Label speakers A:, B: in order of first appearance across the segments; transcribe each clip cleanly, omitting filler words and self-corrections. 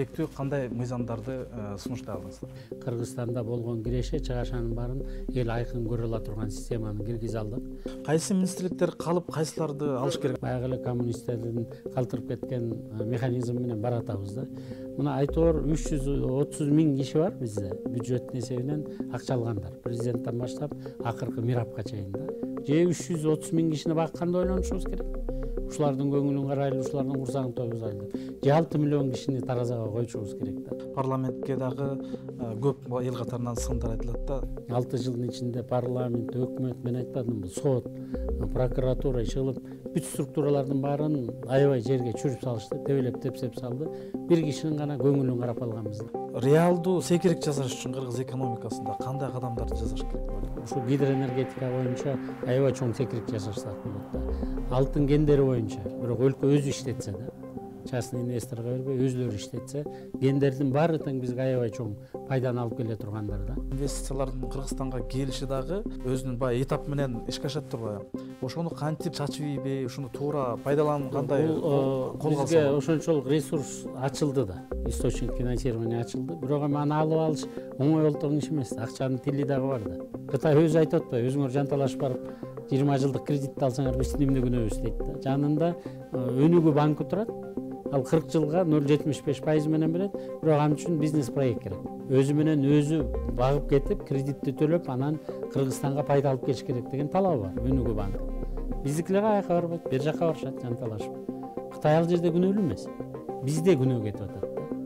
A: керектүү кандай мыйзамдарды сунуштай алдыңыздар?
B: Кыргызстанда болгон киреше чыгашанын баарын эл айкын көрө ала турган системаны киргизе алдык.
A: Кайсы министрликтер калып, кайсыларды алыш керек?
B: Баягы эле коммунисттердин калтырып кеткен механизм менен баратабыз да. Мына айтор 330 000 киши бар бизде. Бюджеттин эсебинен акча алгандар. Президенттен баштап акыркы мирапка чейин да. Же 330 000 кишини бакканда ойлонушубуз керек. Ушулардын көңүлүн карайлы, ушулардын курсагын тойгузайлы. Же 6 миллион кишини таразага койчубуз керек да.
A: Парламентке дагы көп эл катарынан сындар айтылат да.
B: 6 жылдын ичинде парламент, өкмөт, мен айтпадымбы, сот, прокуратура чыгылып, бүт структуралардын баарын аябай жерге чүрүп салышты, тебелеп тепсеп салды. Бир кишинин гана көңүлүн карап алганбыз.
A: Реалдуу сейкирик жасаш үчүн кыргыз экономикасында кандай кадамдарды жасаш керек?
B: Ушу гидроэнергетика боюнча аябай чоң секирик жасашсак болот да. Алтын кендери боюнча, бирок өлкө өзү иштетсе да, частный инвесторго бербей өзүлөрү иштетсе, кендердин баары тең бизге аябай чоң пайданы алып келе тургандар да.
A: Инвестициялардын Кыргызстанга келиши дагы өзүнүн баягы этап менен ишке ашат турбайбы? Ошону кантип чачып ийбей, ушуну туура пайдалангандай колго
B: бизге ошончолук ресурс ачылды да, источник финансирования ачылды. Бирок эми аны алып алыш оңой олтоң иш эмес. Акчанын тили дагы бар да. Кытай өзү айтып атпайбы, өзүңөр жанталашып барып 20 жылдык кредит алсаңар биз эмне күнөөбүз дейт да. Жанында өнүгүү банкы турат. Ал 40 жылга 0,75% менен берет. Бирок ал үчүн бизнес проект керек. Өзү менен өзү багып кетип, кредитти төлөп, анан Кыргызстанга пайда алып келиш керек деген талабы бар өнүгүү банкы. Биздикилер аяка барбайт, бер жака барышат жанталашып. Кытай ал жерде күнөөлүү эмес. Бизде күнөө кетип атат.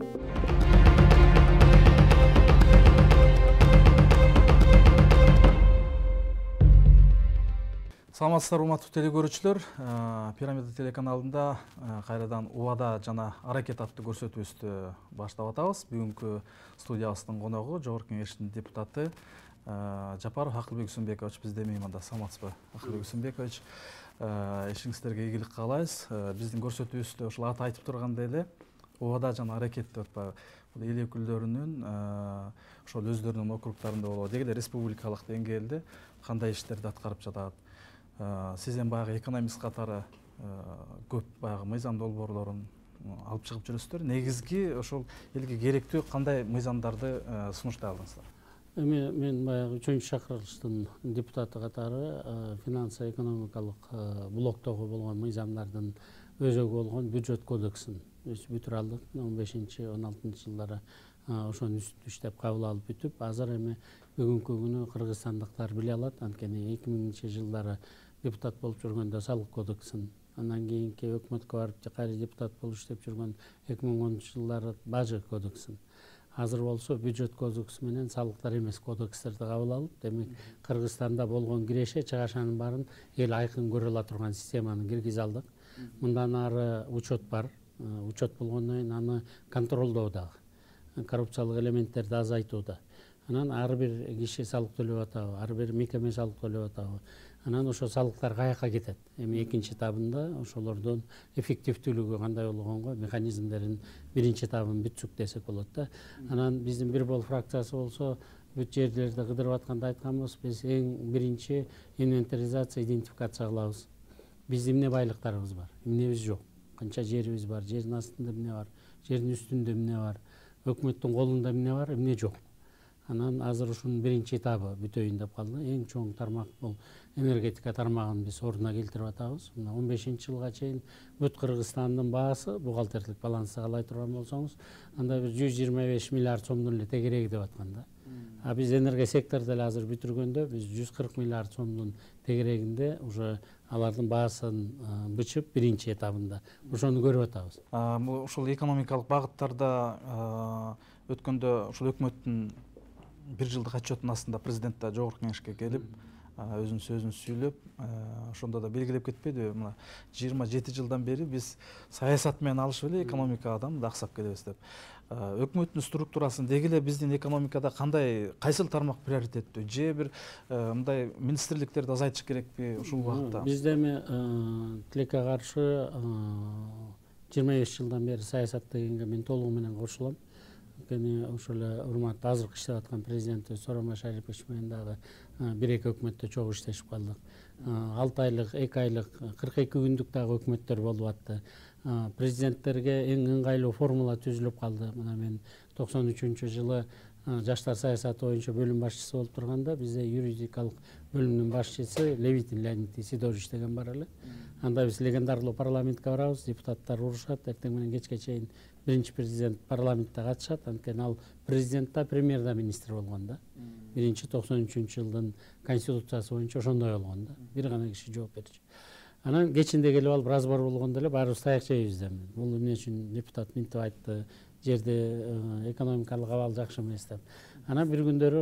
A: Саламатсыздар, урматтуу телекөрүүчүлөр. Пирамида телеканалында кайрадан убада жана аракет аттуу көрсөтүүбүздү баштап атабыз. Бүгүнкү студиябыздын коногу Жогорку Кеңештин депутаты Жапаров Акылбек Үсөнбекович bizde мейманда. Саламатсызбы, Акылбек Үсөнбекович? Ишиңиздерге ийгилик каалайбыз. Биздин көрсөтүүбүздө ушул аты айтып тургандай эле убада жана аракет деп атпайбы? Бул эл өкүлдөрүнүн ошол өздөрүнүн округдарында болобу, деги эле республикалык деңгээлде кандай иштерди аткарып жатат? Сиз эми баягы экономист катары көп баягы мыйзам долбоорлорун алып чыгып жүрөсүздөр. Негизги ошол элге керектүү кандай мыйзамдарды сунуштай алдыңыздар?
B: Эми мен баягы 3-чакырылыштын депутаты катары финансо-экономикалык блоктогу болгон мыйзамдардын өзөгү болгон бюджет кодексин бүтүрө алдык. 15-16 жылдары ошонун үстүндө иштеп кабыл алып бүтүп, азыр эми бүгүнкү күнү кыргызстандыктар биле алат. Анткени 2000-жылдары депутат болуп жүргөндө салык кодексин, андан кийинки өкмөткө барып кайра депутат болуп иштеп жүргөн 2010-жылдары бажы кодексин. Азыр болсо бюджет кодекси менен салыктар эмес кодекстерди кабыл алып, демек Кыргызстанда болгон киреше чыгашанын баарын эл айкын көрө ала турган системаны киргизе алдык. Мындан ары учет бар. Учет болгондон кийин аны контролдоо дагы, коррупциялык элементтерди азайтууда. Анан ар бир киши салык төлөп атабы, ар бир мекеме салык төлөп атабы. Анан ошо салыктар каяка кетет? Эми экинчи этабында ошолордун эффективдүүлүгү кандай болгонго механизмдерин биринчи этабын бүтсүк десек болот да. Анан биздин бир бол фракциясы болсо бүт жерлерди кыдырып атканда айтканбыз, биз эң биринчи инвентаризация, идентификация кылабыз. Биздин эмне байлыктарыбыз бар, эмнебиз жок, канча жерибиз бар, жердин астында эмне бар, жердин үстүндө эмне бар, өкмөттүн колунда эмне бар, эмне жок. Анан азыр ушунун биринчи этабы бүтөйүн деп калды. Эң чоң тармак бул энергетика тармагын биз ордуна келтирип атабыз. Мына 15-жылга чейин бүт Кыргызстандын баасы, бухгалтерлик балансты каалай турган болсоңуз, анда бир 125 миллиард сомдун эле тегереги деп аткан да. А биз энергия секторду эле азыр бүтүргөндө биз 140 миллиард сомдун тегерегинде уже алардын баасын бычып биринчи этабында ошону көрүп атабыз.
A: Ушул экономикалык багыттарда өткөндө ушул өкмөттүн бир жылдык отчетунун астында президент да Жогорку Кеңешке келип, өзүнүн сөзүн сүйлөп, ошондо да белгилеп кетпедиби? Мына 27 жылдан бери биз саясат менен алышып эле экономикадан да аксап келебиз деп. Өкмөттүн структурасын деги эле биздин экономикада кандай, кайсыл тармак приоритеттүү? Же бир мындай министрликтерди азайтыш керекпи ушул убакытта?
B: Бизде эми тилекке каршы 25 жылдан бери саясат дегенге мен толугу менен кошулам. Анткени ошол эле урматтуу азыркы иштеп аткан президенти Сооронбай Шарипович менен дагы бир-эки өкмөттө чогуу иштешип калдык. 6 айлык, 2 айлык, 42 күндүк дагы өкмөттөр болуп атты. президенттерге эң ыңгайлуу формула түзүлүп калды. Мына мен 93-жылы жаштар саясаты боюнча бөлүм башчысы болуп турганда бизде юридикалык бөлүмдүн башчысы Левитин Леонид Исидорович деген бар эле. Анда биз легендарлуу парламентке барабыз, депутаттар урушат, эртең менен кечке чейин биринчи президент парламентте катышат. Анткени ал президент да, премьер да министр болгон да. Биринчи 93-жылдын конституциясы боюнча ошондой болгон да. Бир гана киши жооп берчү. Анан кечинде келип алып разбор болгондо эле баарыбыз таяк жейбиз. Бул эмне үчүн депутат минтип айтты, жерде экономикалык абал жакшы эмес деп. Анан бир күндөрү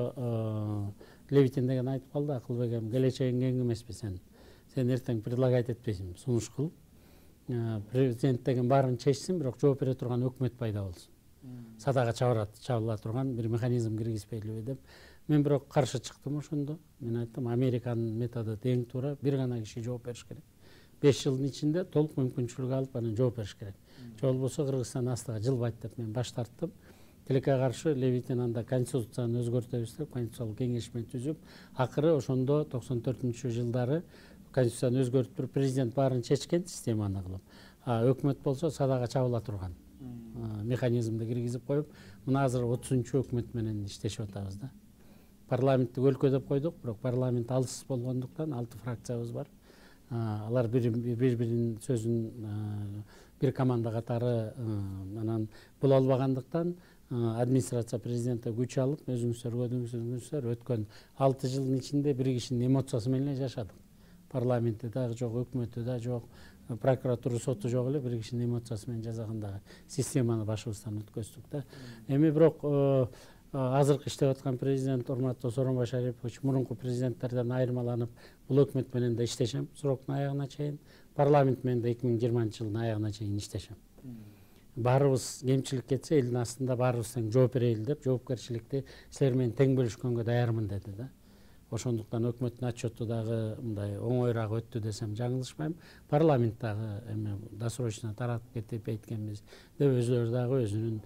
B: ошо Левитин деген айтып калды: Акылбек эми келечегиң кең эмеспи сен эртең предлагать этпейсиң, сунуш кыл. Президент деген баарын чечсин, бирок жооп бере турган өкмөт пайда болсун. Садага чабыла турган бир механизм киргизпейлиби деп. Мен бирок каршы чыктым ошондо. Мен айттым, Американын методу тең туура, бир гана киши жооп бериш керек. 5 жылдын ичинде толук мүмкүнчүлүк алып анан жооп бериш керек. Же болбосо Кыргызстан астыга жылбайт деп мен баш тарттым. Тилекке каршы Левитин анда конституцияны өзгөртөбүз деп конституциялык кеңешме түзүп, акыры ошондо 94-жылдары конституцияны өзгөртүп президент баарын чечкен системаны кылып. Өкмөт болсо садага чабыла турган механизмди киргизип коюп, мына азыр 30-чу өкмөт менен иштешип атабыз да. Парламентти өлкө деп койдук, бирок парламент алыс болгондуктан 6 фракциябыз бар. Алар бири-биринин сөзүн бир команда катары анан боло албагандыктан администрация президентте күч алып, өзүңүздөр өткөн 6 жылдын ичинде бир кишинин эмоциясы менен жашадык. Парламенти дагы жок, өкмөтү да жок, прокуратура, соту жок эле, бир кишинин эмоциясы менен жасагандагы системаны башыбыздан өткөздүк да. Эми бирок азыркы иштеп аткан президент урматтуу Сооронбай Шарипович мурунку президенттерден айырмаланып, бул өкмөт менен да иштешем сроктун аягына чейин, парламент менен да 2020-жылдын аягына чейин иштешем. Баарыбыз кемчилик кетсе, элдин астында баарыбыз тең жооп берели деп, жоопкерчиликти силер менен тең бөлүшкөнгө даярмын деди да. Ошондуктан өкмөттүн отчету дагы мындай оңоюраак өттү десем жаңылышпайм. Парламент дагы эми досрочно таратып кетип эйткенбиз деп өзүлөрү дагы өзүнүн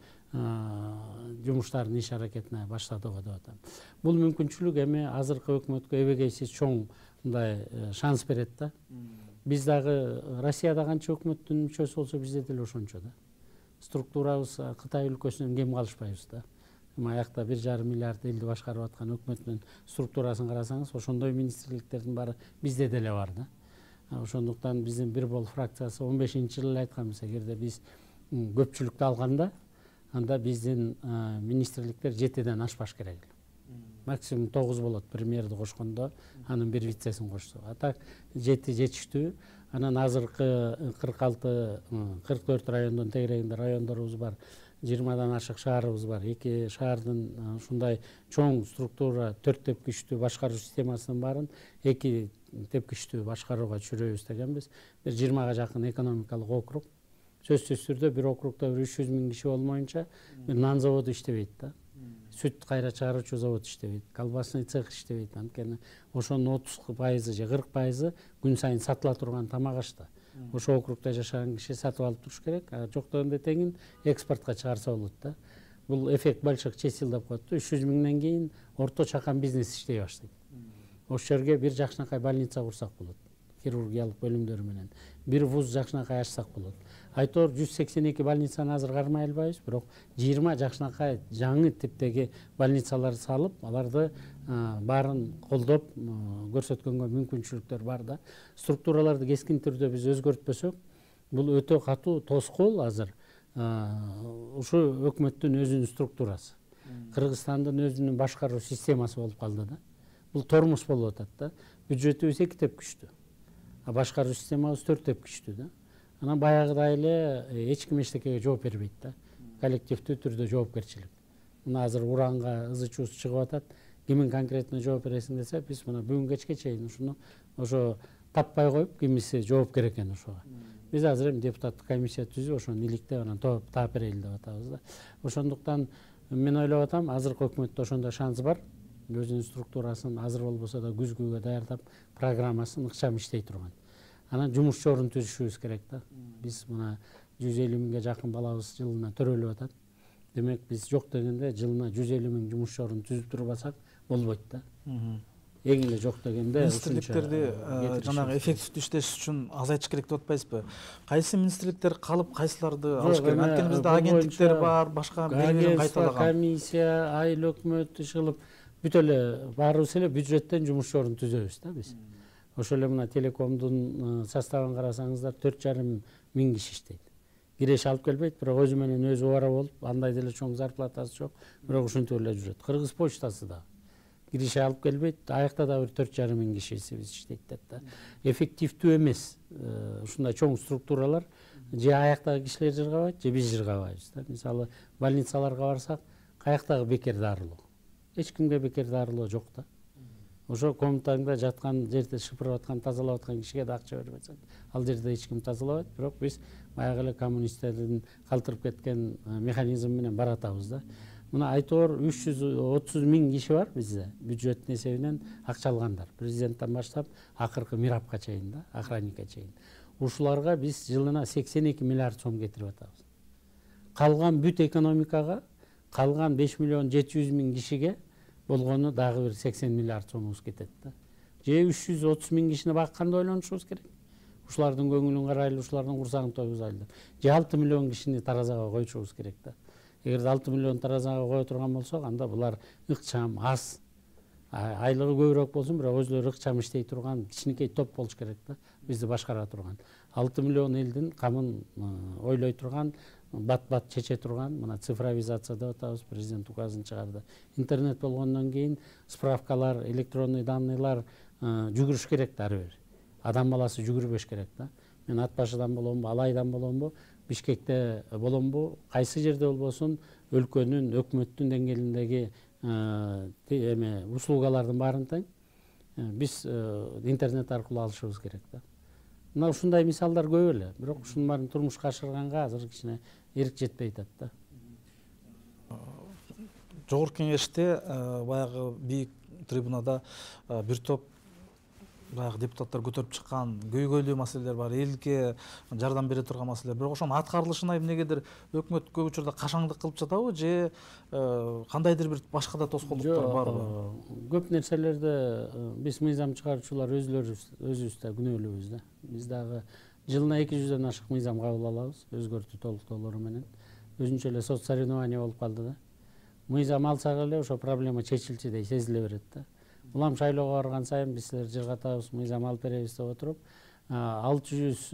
B: жумуштарын иш аракетине баштадыгы деп атам. Бул мүмкүнчүлүк эми азыркы өкмөткө эбегейсиз чоң мындай шанс берет да. Биз дагы Россияда канча өкмөттүн мүчөсү болсо бизде деле ошончо да. Структурабыз Кытай өлкөсүнөн кем калышпайбыз да. Аякта 1,5 миллиард элди башкарып аткан өкмөттүн структурасын карасаңыз, ошондой министрликтердин баары бизде деле бар да. Ошондуктан биздин бир бол фракциясы 15-жылы айтканбыз, эгерде биз көпчүлүктү алганда, анда биздин министрликтер 7ден ашпаш керек. Максимум 9 болот, премьерди кошкондо, анын бир вицесин кошсо. А так 7 жетиштүү. Анан азыркы 44 райондон тегерегинде райондорубуз бар. 20дан ашык шаарыбыз бар. 2 шаардын ушундай чоң структура, 4 тепкичтүү башкаруу системасынын баарын 2 тепкичтүү башкарууга түшүрөбүз дегенбиз. Бир 20га жакын экономикалык округ. Сөзсүз түрдө бир округда 300 000 киши болмоюнча бир нан заводу иштебейт да. Сүт кайра чыгаруучу завод иштебейт, колбасный цех иштебейт. Анткени ошонун 30% же 40% күн сайын сатыла турган тамак ашта. Ошо округда жашаган киши сатып алып туруш керек. Жок дегенде тегин экспортко чыгарса болот да. Бул эффект больших чисел деп коет да. 300 000ден кийин орто чакан бизнес иштей баштайт. Ошол жерге бир жакшынакай больница курсак болот. Хирургиялык бөлүмдөрү менен. Бир вуз жакшынакай ачсак болот. Айтор 182 больницаны азыр кармай албайбыз, бирок 20 жакшынакай жаңы типтеги больницалар салып, аларды баарын колдоп көрсөткөнгө мүмкүнчүлүктөр бар да. Структураларды кескин түрдө биз өзгөртпөсөк, бул өтө катуу тоскоол азыр ушу өкмөттүн өзүнүн структурасы. Кыргызстандын өзүнүн башкаруу системасы болуп калды да. Бул тормоз болуп атат да. Бюджетибиз 2 тепкичтүү. Башкаруу системабыз 4 тепкичтүү да. Анан баягыдай эле эч ким эчтекеге жооп бербейт да. Коллективдүү түрдө жоопкерчилик. Мына азыр уранга ызы-чуусу чыгып атат. Кимин конкретно жооп бересиң десе, биз мына бүгүн кечке чейин ушуну ошо таппай коюп, кимиси жоопкер экен ошого. Биз азыр эми депутаттык комиссия түзүп, ошону иликтеп анан таап берели деп атабыз да. Ошондуктан мен ойлоп атам, азыркы өкмөттө ошондой шанс бар. Өзүнүн структурасын азыр болбосо да күзгүгө даярдап, программасын ыкчам иштей турган. Анан жумуш орун түзүшүбүз керек да. Биз мына 150 000ге жакын балабыз жылына төрөлүп атат. Демек биз жок дегенде жылына 150 000 жумуш орун түзүп турбасак болбойт да. эң эле жок дегенде
A: министрликтерди жанагы эффективдүү иштеш үчүн азайтыш керек деп атпайсызбы? Кайсы министрликтер калып, кайсыларды алыш керек? Анткени бизде агенттиктер бар, башка бири-бирин кайталаган.
B: Комиссия, айыл өкмөт иш кылып бүт эле баарыбыз эле бюджеттен жумуш орун түзөбүз да биз. Ошол эле мына телекомдун составын карасаңыздар 4,5 миң киши иштейт. Киреш алып келбейт, бирок өзү менен өзү убара болуп, андай деле чоң зарплатасы жок, бирок ушинтип эле жүрөт. Кыргыз почтасы да киреше алып келбейт, аякта да бир 4,5 миң кишисибиз иштейт да. Эффективдүү эмес ушундай чоң структуралар же аяктагы кишилер жыргабайт, же биз жыргабайбыз да. Мисалы, больницаларга барсак, каяктагы бекер дарылоо. Эч кимге бекер дарылоо жок да. Ошо комнатаңда жаткан жерде шыпырып аткан, тазалап аткан кишиге да акча бербесең, ал жерде эч ким тазалабайт, бирок биз баягы эле коммунисттердин калтырып кеткен механизм менен баратабыз да. Мына айтор 330 миң киши бар бизде, бюджеттин эсебинен акча алгандар. Президенттен баштап акыркы мирапка чейин да, охранникке чейин. Ушуларга биз жылына 82 миллиард сом кетирип атабыз. Калган бүт экономикага, калган 5 миллион 700 миң кишиге болгону дагы бир 80 миллиард сомубуз кетет да. Же 330 миң кишини бакканды ойлонушубуз керек. Ушулардын көңүлүн карайлы, ушулардын курсагын тойгузайлы. Же 6 миллион кишини таразага койчубуз керек да. Эгер 6 миллион таразага кое турган болсок, анда булар ыкчам, аз, айлыгы көбүрөөк болсун, бирок өзүлөрү ыкчам иштей турган кичинекей топ болуш керек да, бизди башкара турган. 6 миллион элдин камын ойлой турган, бат-бат чече турган, мына цифровизация деп атабыз, президент указын чыгарды. Интернет болгондон кийин справкалар, электронный данныйлар жүгүрүш керек да ар бир. Адам баласы жүгүрбөш керек да. Мен ат башыдан боломбу, алайдан боломбу, Бишкекте боломбу, кайсы жерде болбосун, өлкөнүн, өкмөттүн деңгээлиндеги услугалардын баарын тең биз интернет аркылуу алышыбыз керек да. Мына ушундай мисалдар көп эле, бирок ушунун баарын турмушка ашырганга азыр кичине эрк жетпей атат да.
A: Жогорку кеңеште баягы бийик трибунада бир топ баягы депутаттар көтөрүп чыккан көйгөйлүү маселелер бар, элге жардам бере турган маселелер. Бирок ошонун аткарылышына эмнегедир өкмөт көп учурда кашаңдык кылып жатабы, же кандайдыр бир башка да тоскоолдуктар барбы?
B: Көп нерселерде биз мыйзам чыгаруучулар өзүбүз да күнөөлүүбүз да. Биз дагы жылына 200дөн ашык мыйзам кабыл алабыз, өзгөртүү толуктоолору менен. Өзүнчө эле соц соревнование болуп калды да. Мыйзам алсак эле ошо проблема чечилчү дей сезиле берет да. Улам шайлоого барган сайын биз силер жыргатабыз, мыйзам алып беребиз деп отуруп, 600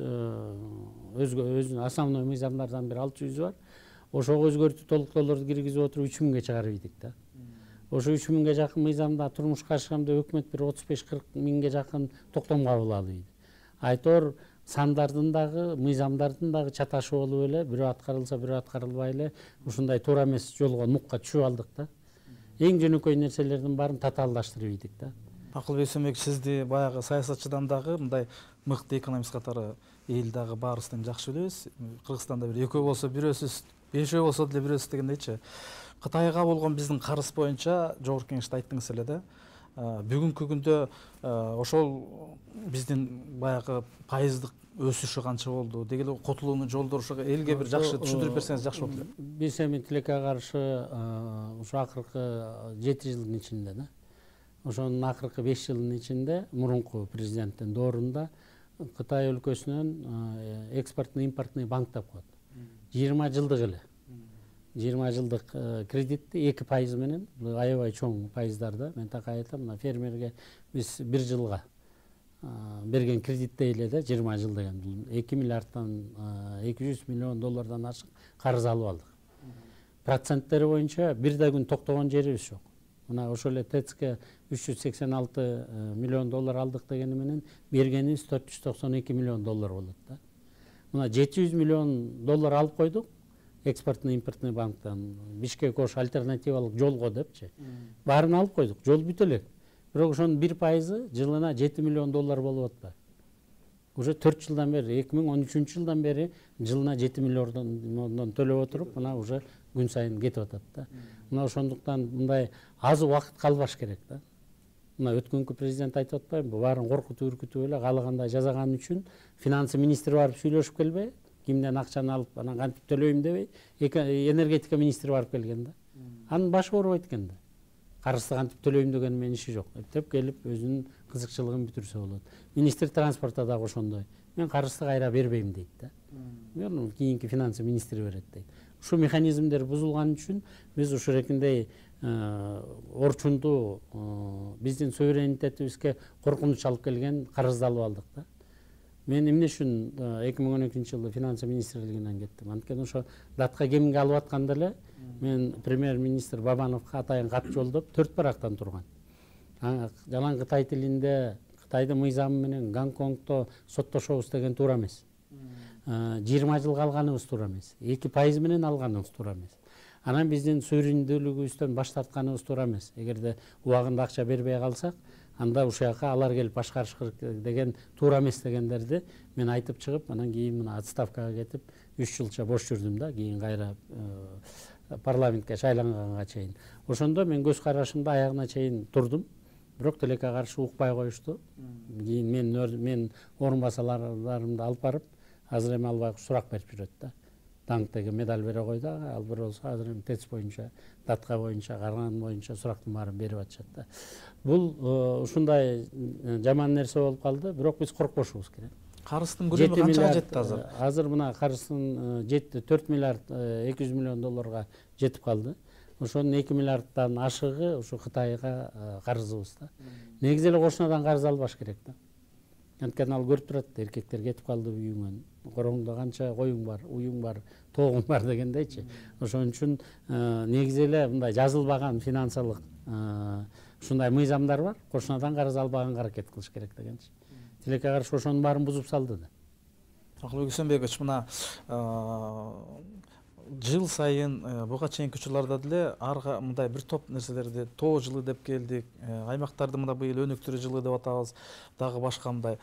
B: өзүнүн основной мыйзамдардан бир 600 бар. Ошого өзгөртүү толуктоолорду киргизип отуруп 3000ге чыгарып ийдик да. Ошо 3000ге жакын мыйзамда турмушка ашканда өкмөт бир 35-40 миңге жакын токтом кабыл алып ийди. Айтор сандардын дагы, мыйзамдардын дагы чаташы болуп эле, бирөө аткарылса, бирөө аткарылбай эле ушундай туура эмес жолго, нукка түшүп алдык да. Эң жөнөкөй нерселердин баарын татаалдаштырып ийдик да.
A: Акылбек Сөмек, сизди баягы саясатчыдан дагы мындай мыкты экономист катары эл дагы баарыбыз тең жакшы билебиз. Кыргызстанда бир экөө болсо бирөөсүз, бешөө болсо деле бирөөсүз дегендейчи. Кытайга болгон биздин карыз боюнча жогорку кеңеште айттыңыз эле да. Бүгүнкү күндө ошол биздин баягы пайыздык өсүшү канча болду, деги эле котулууну жолдор ошого элге бир жакшы түшүндүрүп берсеңиз жакшы болот эле.
B: Биз эми тилекке каршы ушу акыркы 7 жылдын ичинде да. Ошонун акыркы 5 жылдын ичинде мурунку президенттин доорунда Кытай өлкөсүнөн экспортный импортный банк деп коет. 20 жылдык эле. 20 жылдык кредитти 2% менен, аябай чоң пайыздарда. Мен так айтам, мына фермерге биз 1 жылга берген кредиттей эле да, 20 жыл деген 2 миллиарддан 200 миллион доллардан ашык карыз алып алдык. Проценттери боюнча бир да күн токтогон жерибиз жок. Мына ошол эле ТЭЦке 386 миллион доллар алдык дегени менен бергенибиз 492 миллион доллар болот да. Мына 700 миллион доллар алып койдук экспортный импортный банктан. Бишкек ош альтернативалык жолго депчи. Баарын алып койдук, жол бүт элек. Бирок ошонун 1% жылына 7 миллион доллар болуп атпайбы? Уже 4 жылдан бери, 2013 жылдан бери жылына 7 миллиондон төлөп отуруп, мына уже күн сайын кетип атат да. Мына ошондуктан мындай аз убакыт калбаш керек да. Мына өткөнкү президент айтып атпайбы, баарын коркутуп үркүтүп эле каалагандай жасаган үчүн финансы министри барып сүйлөшүп келбей, кимден акчаны алып, анан кантип төлөйм дебей, энергетика министри барып келген да. Анын башы оорубайт экен да. карызды кантип төлөйм деген менин иши жок. Эптеп келип өзүнүн кызыкчылыгын бүтүрсө болот. Министр транспортта дагы ошондой. Мен карызды кайра бербейм дейт да. Кийинки финансы министри берет дейт. Ушул механизмдер бузулган үчүн биз ушурекиндей орчунду биздин суверенитетибизге коркунуч алып келген карызды алып алдык да. Мен эмне үчүн 2012-жылы финансы министрлигинен кеттим. Анткени ошо датка кемге алып атканда эле мен премьер-министр Бабановго атайын кат жолдоп 4 барактан турган. Жалаң Кытай тилинде Кытайдын мыйзамы менен Гонконгдо соттошобуз деген туура эмес. 20 жылга алганыбыз туура эмес. 2% менен алганыбыз туура эмес. Анан биздин суверендүүлүгүбүздөн баш тартканыбыз туура эмес. Эгерде убагында акча бербей калсак, анда ушул жака алар келип башкарыш керек деген туура эмес дегендерди мен айтып чыгып, анан кийин мына отставкага кетип 3 жылча бош жүрдүм да, кийин кайра парламентке шайланганга чейин. Ошондо мен көз карашымда аягына чейин турдум. Бирок тилекке каршы укпай коюшту. Кийин мен орун басарларымды алып барып, азыр эми албай сурак берип жүрөт да. Даңк деген медаль бере койду, ал бир болсо азыр эми ТЭЦ боюнча, датка боюнча, карган боюнча сурактын баарын берип атышат да. Бул ушундай жаман нерсе болуп калды, бирок биз коркпошубуз керек.
A: Карыздын көлөмү канчага жетти азыр?
B: Азыр мына карыздын жетти, 4 миллиард 200 миллион долларга жетип калды. Ошонун 2 миллиарддан ашыгы ушу Кытайга карызыбыз да. Негизи эле кошунадан карыз албаш керек да. Анткени ал көрүп турат, эркектер кетип калды үйүңөн. Короңдо канча коюң бар, уюң бар, тоогуң бар дегендейчи. Ошон үчүн негизи эле мындай жазылбаган финансылык ушундай мыйзамдар бар. Кошунадан карыз албаганга аракет кылыш керек дегенчи. Тилекке каршы ошонун баарын бузуп салды да.
A: Акылбек Үсөнбекович, мына жыл сайын буга чейинки учурларда деле мындай бир топ нерселерди тоо жылы деп келдик, аймактарды мына быйыл өнүктүрүү жылы деп атабыз, дагы башка мындай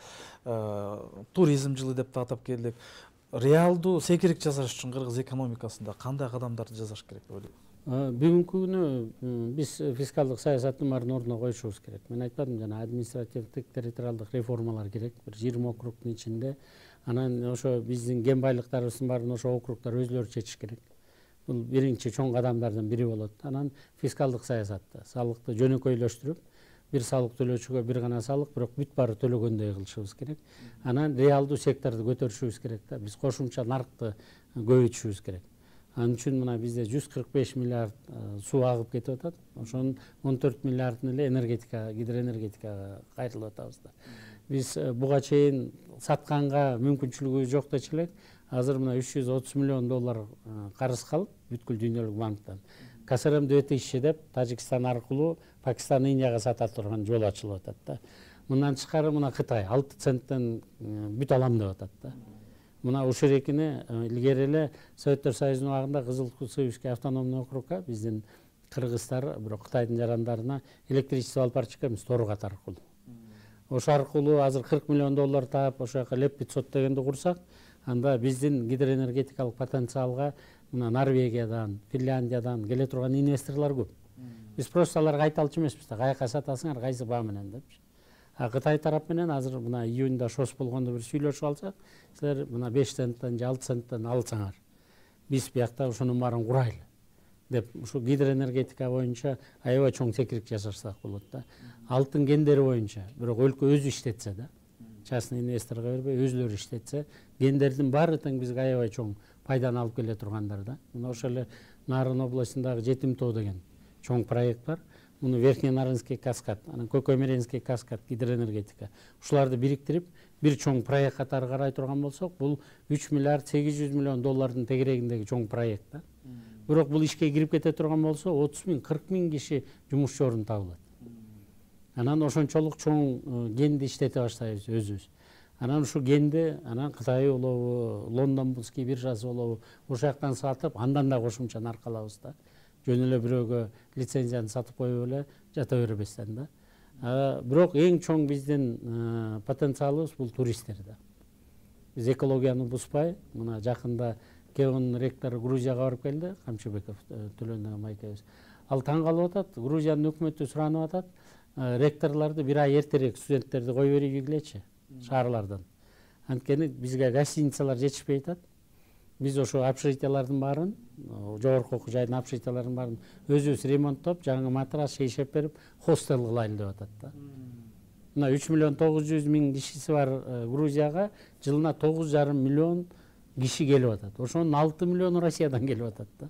A: туризм жылы деп атап келдик. Реалдуу секирик жасаш үчүн кыргыз экономикасында кандай кадамдарды жасаш керек деп ойлойсуз?
B: Бүгүнкү күнү биз фискалдык саясаттын баарын ордуна коюшубуз керек. Мен айтпадым жана административдик территориалдык реформалар керек. Бир 20 округдун ичинде. Анан ошо биздин кен байлыктарыбыздын баарын ошо округдар өзлөрү чечиш керек. Бул биринчи чоң кадамдардын бири болот. Анан фискалдык саясатты, салыкты жөнөкөйлөштүрүп, бир салык төлөөчүгө бир гана салык, бирок бүт баары төлөгөндөй кылышыбыз керек. Анан реалдуу секторду көтөрүшүбүз керек да. Биз кошумча нарыкты көбөйтүшүбүз керек. Анын үчүн мына бизде 145 миллиард суу агып кетип атат. Ошонун 14 миллиардын эле энергетика, гидроэнергетикага кайрылып атабыз да. Биз буга чейин сатканга мүмкүнчүлүгүбүз жок дечи элек. Азыр мына 330 миллион доллар карыз калып бүткүл дүйнөлүк банктан. КСРМ-ди өтөйүшчү деп Тажикстан аркылуу Пакистан, Индияга сата турган жол ачылып атат да. Мындан тышкары мына Кытай 6 центтен бүт алам деп атат да. Мына ушул экини илгери эле Советтер Союзунун убагында Кызыл Сыйышский автономный округга биздин кыргыздар бирок Кытайдын жарандарына электричество алып барчу эмес, торгат аркылуу. Ошо аркылуу азыр 40 миллион доллар таап ошо жака Леп 500 дегенди курсак, анда биздин гидроэнергетикалык потенциалга мына Норвегиядан, Финляндиядан келе турган инвесторлор көп. Биз просто аларга айта алчу эмеспиз да, каяка сатасыңар, кайсы баа менен депчи. Кытай тарап менен азыр мына июньда шос болгондо бир сүйлөшүп алсак, силер мына 5 центтен же 6 центтен алсаңар, биз биякта ошонун баарын курайлы деп ушу гидроэнергетика боюнча аябай чоң секирик жасашсак болот да. Алтын кендери боюнча, бирок өлкө өзү иштетсе да, частный инвесторго бербей өзүлөрү иштетсе, кендердин баары тең бизге аябай чоң пайданы алып келе тургандар да. Мына ошол эле Нарын областындагы Жетим тоо деген чоң проект бар. Муну Верхний Нарынский каскад, анан Көкөмеренский каскад гидроэнергетика. Ушуларды бириктирип, бир чоң проект катары карай турган болсок, бул 3 миллиард 800 миллион доллардын тегерегиндеги чоң проект да. Бирок бул ишке кирип кете турган болсо, 30 миң, 40 миң киши жумушчу орун табылат. Анан ошончолук чоң кенди иштете баштайбыз өзүбүз. Анан ушу кенди, анан Кытай болобу, Лондонский биржасы болобу, ошол жактан сатып, андан да кошумча нарк алабыз да. Жөн эле бирөөгө лицензияны сатып коюп эле жата бербестен да. Бирок эң чоң биздин потенциалыбыз бул туристтер да. Биз экологияны бузбай, мына жакында Кеон ректору Грузияга барып келди, Камчыбеков Төлөн майкебиз. Ал таң калып атат, Грузиянын өкмөтү суранып атат, ректорлорду бир ай эртерээк студенттерди кое берейгилечи шаарлардан. Анткени бизге гостиницалар жетишпей атат. Биз ошо общежитиялардын баарын, жогорку окуу жайдын общежитияларынын баарын өзүбүз ремонттоп, жаңы матрас шейшеп берип, хостел кылайлы деп атат да. Мына 3.900.000 кишиси бар Грузияга жылына 9,5 миллион киши келип атат. Ошонун 6 миллиону Россиядан келип атат да.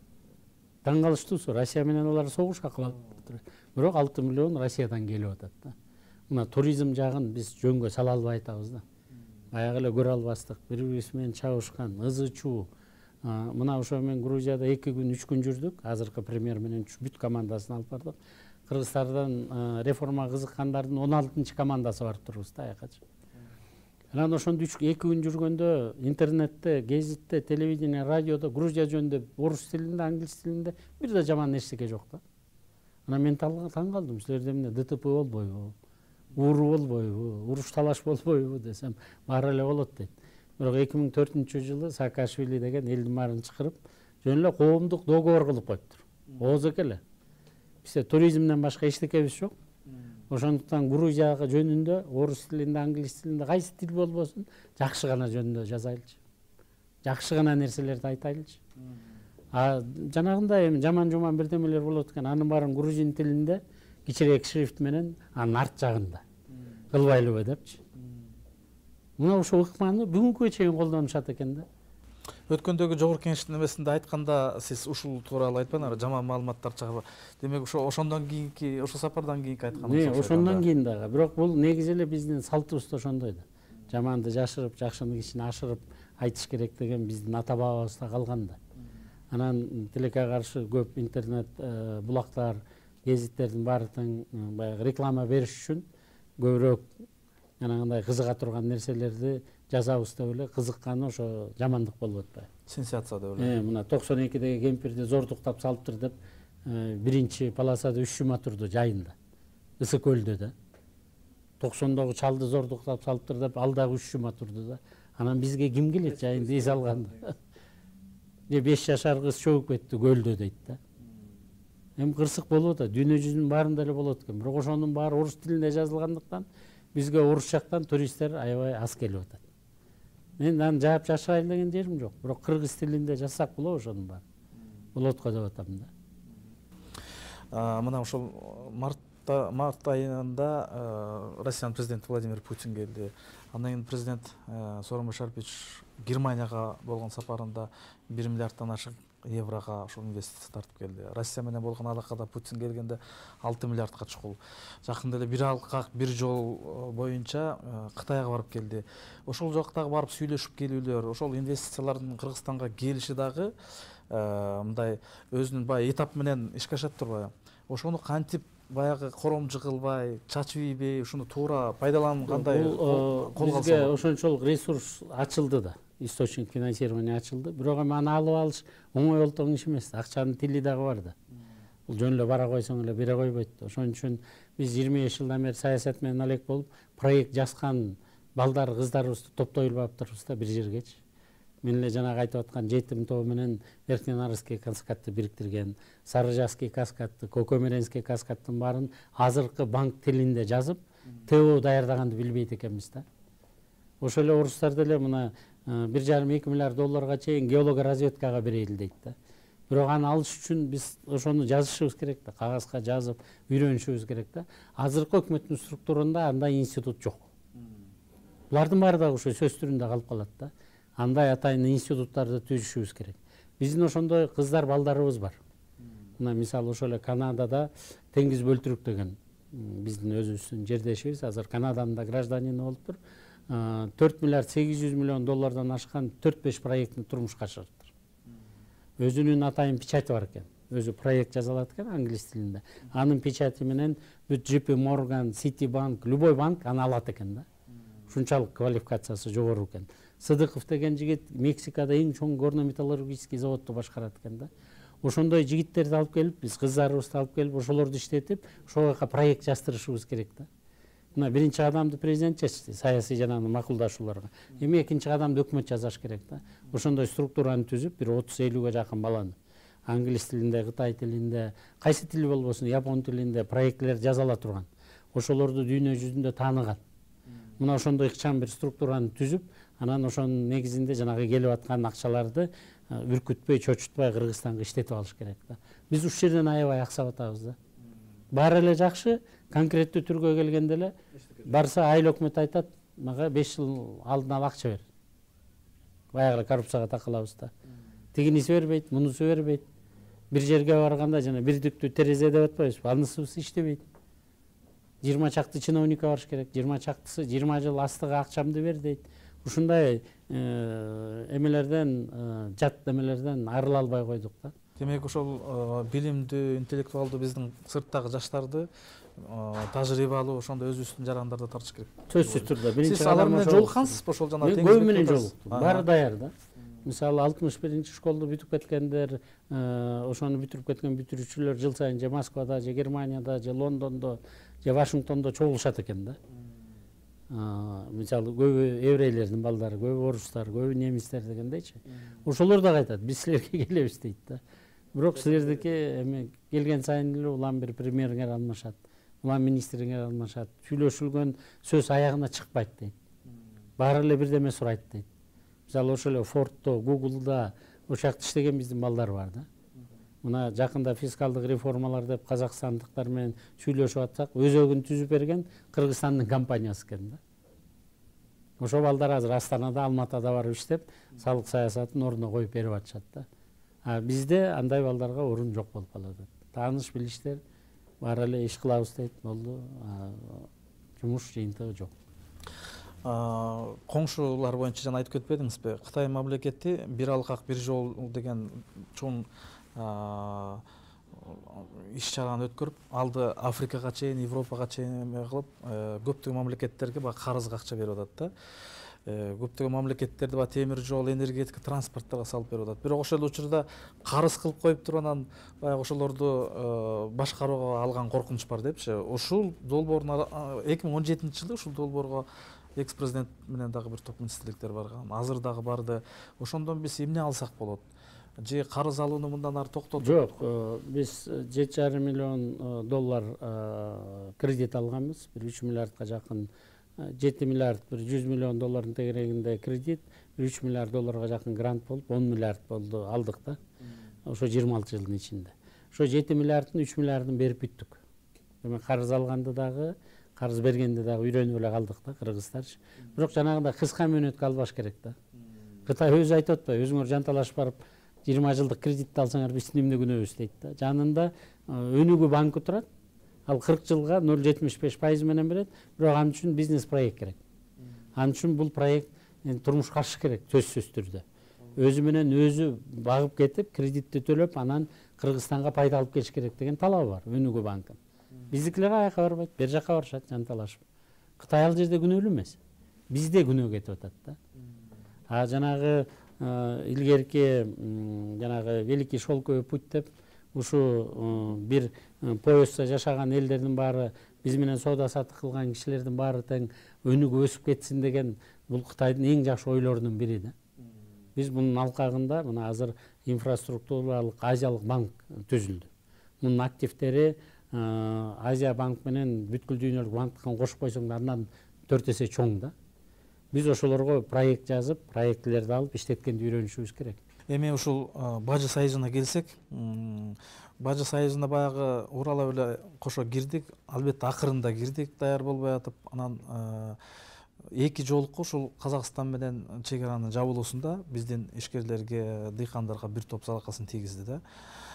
B: Таң калыштуусу, Россия менен алар согуш акылап отурат. Бирок 6 миллион Россиядан келип атат да. Мына туризм жагын биз жөнгө сала албай атабыз да. Баягы эле көрө албастык, бири-бирибиз менен чабышкан, ызы-чуу. Мына ошо мен Грузияда 2 күн, 3 күн жүрдүк. Азыркы премьер менен бүт командасын алып бардык. Кыргызстандан реформа кызыккандардын 16-чы командасы барып турбуз да аякачы. Анан ошондо 2 күн жүргөндө интернетте, гезитте, телевидение, радиодо Грузия жөнүндө орус тилинде, англис тилинде бир да жаман нерсеге жок да. Анан мен таң калдым, силерде эмне ДТП болбойбу? Ууру болбойбу, уруш талаш болбойбу десем, баары эле болот дейт. Бирок 2004-жылы Саакашвили деген элдин баарын чакырып, жөн эле коомдук договор кылып коюптур. Озок эле. Бизде туризмден башка эчтекебиз жок. Ошондуктан Грузияга жөнүндө, орус тилинде, англис тилинде кайсы тил болбосун, жакшы гана жөнүндө жазайлычы. Жакшы гана нерселерди айтайлычы. Жанагындай эми жаман-жуман бирдемелер болот экен, анын баарын грузин тилинде кичирээк шрифт менен анын арт жагында кылбайлыбы депчи. Мына ошол ыкманы бүгүнкүгө чейин колдонушат экен да.
A: Өткөндөгү жогорку кеңештин эмесинде айтканда сиз ушул тууралуу айтпаңар, жаман маалыматтар чыгарып. Демек ошондон кийинки, ошол сапардан кийинки айтканыңыз.
B: Ошондон кийин дагы. Бирок бул негизи эле биздин салтыбыз да ошондой да. Жаманды жашырып, жакшыны кичине ашырып айтыш керек деген биздин ата бабабызда калган да. Анан тилекке каршы көп интернет булактар, гезиттердин баары тең баягы реклама бериш үчүн көбүрөөк жанагындай кызыга турган нерселерди жазабыз деп эле кызыкканы ошо жамандык болуп атпайбы.
A: Сенсация деп эле.
B: Мына 92-деги кемпирди зордуктап салыптыр деп биринчи полосада 3 жума турду жайында. Ысык көлдө да. 90-догу чалды зордуктап салыптыр деп ал дагы 3 жума турду да. Анан бизге ким келет жайында эс алганда? 5 жашар кыз чөгүп кетти көлдө дейт да. Эми кырсык болуп атат, дүйнө жүзүнүн баарында эле болот экен. Бирок ошонун баары орус тилинде жазылгандыктан бизге орус жактан туристтер аябай аз келип атат. Мен анын жаап жашырайын деген жерим жок. Бирок кыргыз тилинде жазсак болобу ошонун баары? Болот го деп атам
A: да. Мына ошол март айында Россиянын президенти Владимир Путин келди. Андан кийин президент Сооронбай Шарипович Германияга болгон сапарында 1 миллиарддан ашык еврога ошол инвестиция тартып келди. Россия менен болгон алакада Путин келгенде 6 миллиардга чукул. Жакында эле бир алкак бир жол боюнча Кытайга барып келди. Ошол жактагы барып сүйлөшүп келүүлөр, ошол инвестициялардын Кыргызстанга келиши дагы мындай өзүнүн баягы этап менен ишке ашат турбайбы? Ошону кантип баягы коромжу кылбай, чачып ийбей, ушуну туура пайдаланып кандай колго алса?
B: Бизге ошончолук ресурс ачылды да. Источник финансирования ачылды. Бирок эми аны алып алыш оңой болтон иш эмес. Акчанын тили дагы бар да. Бул жөн эле бара койсоң эле бере койбойт. Ошон үчүн биз 25 жылдан бери саясат менен алек болуп, проект жазган балдар, кыздарыбызды топтой илип алыптырбыз да бир жергечи. Мен эле жанагы айтып аткан жетим тобу менен Верхненарский каскадты бириктирген, Сарыжаский каскадты, Кокомеренский каскадтын баарын азыркы банк тилинде жазып, ТО даярдаганды билбейт экенбиз да. Ошол эле орустар деле мына 1,5-2 миллиард долларга чейин геолога разведкага берейли дейт да. Бирок аны алыш үчүн биз ошону жазышыбыз керек да, кагазга жазып, үйрөнүшүбүз керек да. Азыркы өкмөттүн структурында андай институт жок. Булардын баары дагы ошо сөз түрүндө калып калат да. Андай атайын институттарды түзүшүбүз керек. Биздин ошондой кыздар, балдарыбыз бар. Мына мисалы ошол эле Канадада Теңиз Бөлтүрүк деген биздин өзүбүздүн жердешибиз, азыр Канаданын да гражданины болуптур. 4 миллиард 800 миллион доллардан ашкан 4-5 проектни турмушка ашырыптыр. Өзүнүн атайын печати бар экен. Өзү проект жаза алат экен англис тилинде. Анын печати менен бүт JP Morgan, Citibank, любой банк аны алат экен да. Ушунчалык квалификациясы жогору экен. Сыдыков деген жигит Мексикада эң чоң горно-металлургический заводду башкарат экен да. Ошондой жигиттерди алып келип, биз кыздарыбызды алып келип, ошолорду иштетип, ошол жака проект жаздырышыбыз керек да. Мына биринчи кадамды президент чечти, саясий жанагы макулдашууларга. Эми экинчи кадамды өкмөт жасаш керек да. Ошондой структураны түзүп, бир 30-50ге жакын баланы англис тилинде, кытай тилинде, кайсы тил болбосун, япон тилинде проектлер жаза ала турган. Ошолорду дүйнө жүзүндө тааныган. мына ошондой ыкчам бир структураны түзүп, анан ошонун негизинде жанагы келип аткан акчаларды үркүтпөй, чочутпай Кыргызстанга иштетип алыш керек да. Биз ушул жерден аябай аксап атабыз да. Баары эле жакшы, конкреттүү түргө келгенде эле барса айыл өкмөт айтат, мага 5 жыл алдын ала акча бер. Баягы коррупцияга такалабыз да. Тигиниси бербейт, мунусу бербейт. Бир жерге барганда жана бирдиктүү терезе деп атпайбызбы? Анысыбыз иштебейт. 20 чакты чиновник барыш керек. 20 чактысы 20 жыл астыга акчамды бер дейт. Ушундай эмелерден, жат эмелерден арыла албай койдук да.
A: Демек ошол билимдүү, интеллектуалдуу биздин сырттагы жаштарды тажрыйбалуу ошондой өзүбүздүн жарандарда тартыш керек.
B: Сөзсүз түрдө.
A: Сиз алар менен жолуккансызбы ошол жана
B: теңиз? Көбү менен жолуктум. Баары даяр да. Мисалы 61-ші школду бүтүп кеткендер, ошону бүтүрүп кеткен бүтүрүүчүлөр жыл сайын же Москвада, же Германияда, же Лондондо, же Вашингтондо чогулушат экен да. Мисалы көбү еврейлердин балдары, көбү орустар, көбү немистер дегендейчи. Ошолор да айтат, биз силерге келебиз дейт да. Бирок силердики эме келген сайын эле улам бир премьериңер алмашат, улам министриңер алмашат. Сүйлөшүлгөн сөз аягына чыкпайт дейт. Баары эле бирдеме сурайт дейт. Мисалы ошол эле Фордто, Гуглда ошол жакта иштеген биздин балдар бар да. Мына жакында фискалдык реформалар деп казакстандыктар менен сүйлөшүп атсак, өзөгүн түзүп берген Кыргызстандын компаниясы экен да. Ошол балдар азыр Астанада, Алматада барып иштеп, салык саясатын ордуна коюп берип атышат да. Бизде андай балдарга орун жок болуп калат. Тааныш билиштер баары эле иш кылабыз дейт, болду. Жумуш жыйынтыгы жок.
A: Коңшулар боюнча жана айтып кетпедиңизби? Кытай мамлекети бир алкак бир жол деген чоң иш чараны өткөрүп, алды Африкага чейин, Европага чейин эме кылып, көптөгөн мамлекеттерге баягы карызга акча берип атат да. Көптөгөн мамлекеттерди баягы темир жол, энергетика, транспортторго салып берип атат. Бирок ошол учурда карыз кылып коюп туруп анан баягы ошолорду башкарууга алган коркунуч бар депчи. Ушул долбоорун 2017-жылы ушул долбоорго экс-президент менен дагы бир топ министрликтер барган. Азыр дагы барды. Ошондон биз эмне алсак болот? Же карыз алууну мындан ары токтотуп?
B: Жок, биз $7,5 миллион кредит алганбыз. Бир 3 миллиардга жакын, 7 миллиард бир 100 миллион доллардын тегерегинде кредит, 3 миллиард долларга жакын грант болуп, 10 миллиард болду алдык да. Ошо 26 жылдын ичинде. Ошо 7 миллиарддын 3 миллиардын берип бүттүк. Демек карыз алганды дагы, карыз бергенде дагы үйрөнүп эле калдык да кыргыздарчы. Бирок жанагындай кыска мөөнөткө албаш керек да. Кытай өзү айтып атпайбы, өзүңөр жанталашып барып 20 жылдык кредитти алсаңар биз эмне күнөөбүз дейт да. Жанында өнүгүү банкы турат. Ал 40 жылга 0,75% менен берет. Бирок ал үчүн бизнес проект керек. Ал үчүн бул проект турмушка ашыш керек, сөзсүз түрдө. Өзү менен өзү багып кетип, кредитти төлөп, анан Кыргызстанга пайда алып келиш керек деген талабы бар өнүгүү банкынын. Биздикилер аяка барбайт, бер жака барышат жанталашып. Кытай ал жерде күнөөлүү эмес. Бизде күнөө кетип атат да. Жанагы илгерки жанагы Великий шелковый путь деп ушу бир поездда жашаган элдердин баары, биз менен соода саттык кылган кишилердин баары тең өнүгүп өсүп кетсин деген бул Кытайдын эң жакшы ойлорунун бири да. Биз мунун алкагында мына азыр инфраструктуралык Азиялык банк түзүлдү. Мунун активдери Азия банк менен бүткүл дүйнөлүк банктыкын кошуп койсоң андан 4 эсе чоң да. Биз ошолорго проект жазып, проектилерди алып иштеткенди үйрөнүшүбүз керек.
A: Эми ушул Бажы союзуна келсек, Бажы союзуна баягы уралап эле кошо кирдик, албетте акырында кирдик, даяр болбой атып, анан эки жолку ушул Казакстан менен чек аранын жабылуусунда биздин ишкерлерге, дыйкандарга бир топ залакасын тийгизди да.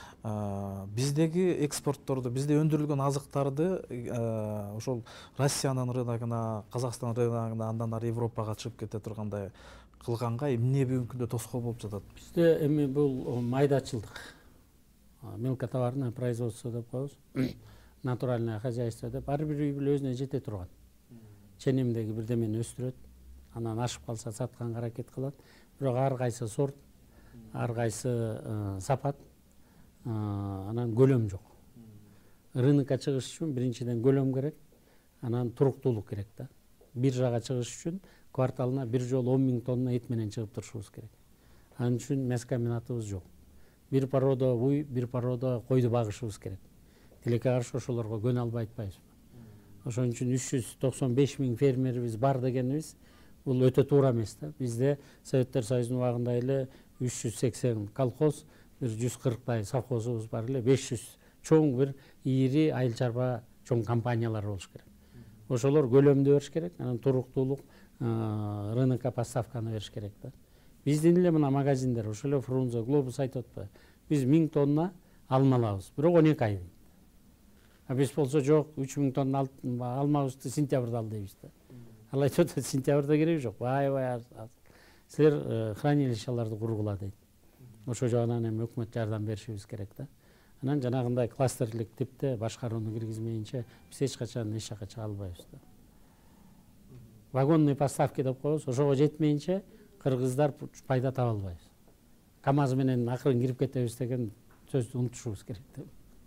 A: Биздеги экспортторду, бизде өндүрүлгөн азыктарды ошол Россиянын рыногуна, Казакстан рыногуна, андан ары Европага чыгып кете тургандай кылганга эмне бүгүнкү күндө тоскоол болуп жатат?
B: Бизде эми бул майдачылдык, мелкотоварное производство деп коебуз, натуральное хозяйство деп, ар бир үй бүлө өзүнө жете турган. Ченемдеги бирдемени өстүрөт, анан ашып калса сатканга аракет кылат. Бирок ар кайсы сорт, ар кайсы сапат, анан көлөм жок. Рынокко чыгыш үчүн биринчиден көлөм керек, анан туруктуулук керек да. Биржага чыгыш үчүн кварталына бир жолу 10 000 тонна эт менен чыгып турушубуз керек. Анын үчүн мясокомбинатыбыз жок. Бир порода уй, бир порода койду багышыбыз керек. Тилекке каршы ошолорго көнө албай атпайбызбы? Ошон үчүн 395 миң фермерибиз бар дегенибиз бул өтө туура эмес да. Бизде Советтер Союзунун убагында эле 380 колхоз, бир 140 совхозубуз бар эле, 500 чоң бир ийри айыл чарба чоң компаниялар болуш керек. Ошолор көлөмдү бериш керек, анан туруктуулук, рынокко поставканы бериш керек да. Биздин эле мына магазиндер, ошол эле Фрунзе, Глобус айтып атпайбы? Биз 1000 тонна алма алабыз, бирок 12 ай. А биз болсо жок, 3000 тонна алмабызды сентябрда ал дейбиз да. Ал айтып атат, сентябрда кереги жок. Бай силер хранилищаларды кургула дейт. Ошол жагынан эми өкмөт жардам беришибиз керек да. Анан жанагындай кластерлик типте башкарууну киргизмейинче биз эч качан эч жака чыга албайбыз да. Вагонный поставки деп коебуз, ошого жетмейинче кыргыздар пайда таба албайбыз. КАМАЗ менен акырын кирип кетебиз деген сөздү унутушубуз керек да.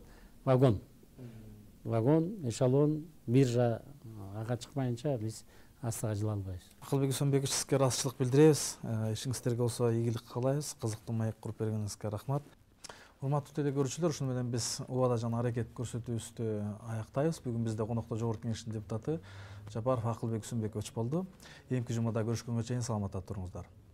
B: Вагон, эшелон, биржа ага чыкмайынча биз астыга жыла албайбыз.
A: Акылбек Үсөнбекович, сизге ыраазычылык билдиребиз. Ишиңиздерге болсо ийгилик каалайбыз. Кызыктуу маек куруп бергениңизге рахмат. Урматтуу телекөрүүчүлөр, ушуну менен биз убада жана аракет көрсөтүүбүздү аяктайбыз. Бүгүн бизде конокто Жогорку Кеңештин депутаты Жапаров Акылбек Үсөнбекович болду. Эмки жумада көрүшкөнгө чейин саламатта туруңуздар.